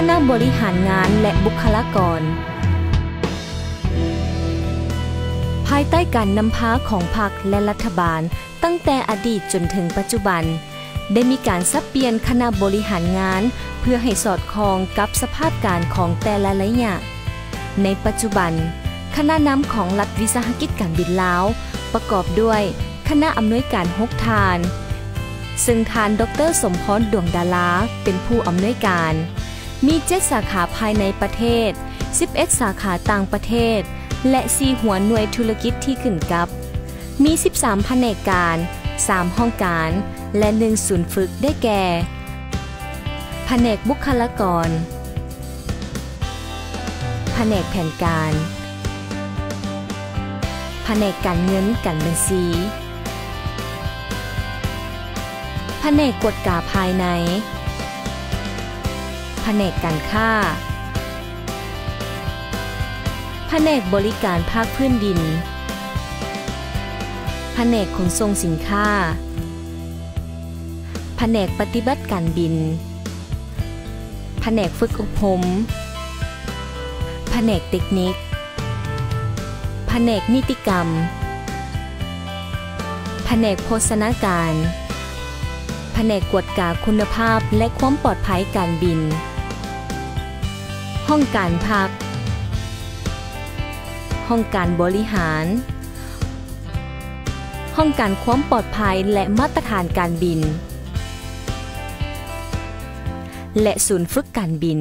ณะบริหารงานและบุคลากรภายใต้การนำพาของพรรคและรัฐบาลตั้งแต่อดีตจนถึงปัจจุบันได้มีการสับเปลี่ยนคณะบริหารงานเพื่อให้สอดคล้องกับสภาพการของแต่ละระยะในปัจจุบันคณะนำของรัฐวิสาหกิจการบินลาวประกอบด้วยคณะอำนวยการ6ท่านซึ่งท่านดร.สมพรดวงดาราเป็นผู้อำนวยการมี7สาขาภายในประเทศ11สาขาต่างประเทศและ4หัวหน่วยธุรกิจที่ขึ้นกับมี13แผนกการ3ห้องการและ1ศูนย์ฝึกได้แก่แผนกบุคลากรแผนกแผนการแผนกการเงินการบัญชีแผนกกฎกาภายในแผนกการค้าแผนกบริการภาคพื้นดินแผนกขนส่งสินค้าแผนกปฏิบัติการบินแผนกฝึกอบรมแผนกเทคนิคแผนกนิติกรรมแผนกโภชนาการแผนกกวดกาคุณภาพและความปลอดภัยการบินห้องการพักห้องการบริหารห้องการความปลอดภัยและมาตรฐานการบินและศูนย์ฝึกการบิน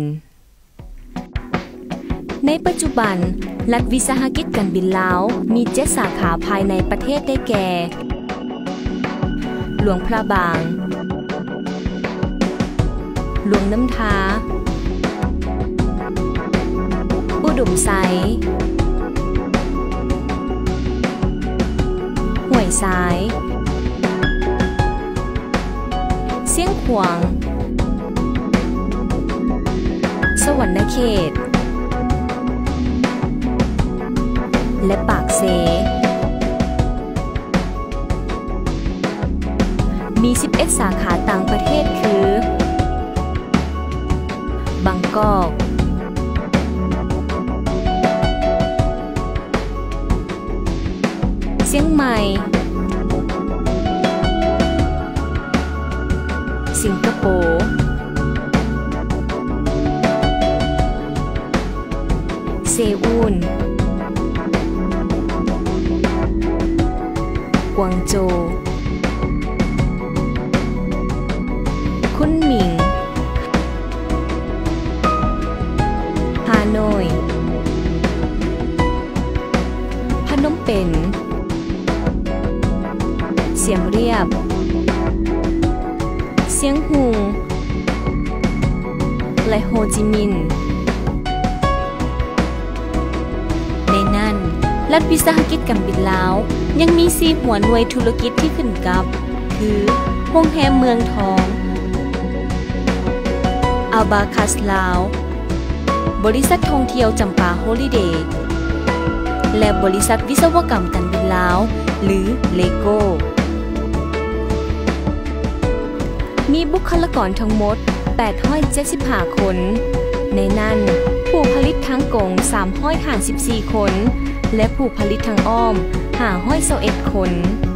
ในปัจจุบันรัฐวิสาหกิจการบินลาวมี7สาขาภายในประเทศได้แก่หลวงพระบางหลวงน้ำทาอุดมไซห้วยซ้ายเสียงขวางสวรรณเขตและปากเซมี11สาขาต่างประเทศคือบางกอกเชียงใหม่สิงคโปร์เซอูลกวางโจวคุนหมิงฮานอยพนมเปญเสียมเรียบเซียงฮูและโฮจิมินห์ในนั้นรัฐวิสาหกิจการบินลาวยังมี4หัวหน่วยธุรกิจที่ขึ้นกับคือโรงแรมเมืองทองอัลบาคัสลาวบริษัทท่องเที่ยวจำปาโฮลิเดย์และบริษัทวิศวกรรมการบินลาวหรือเลโก้มีบุคลากรทั้งหมด875คนในนั้นผู้ผลิตทั้งกง354คนและผู้ผลิตทั้งอ้อม521คน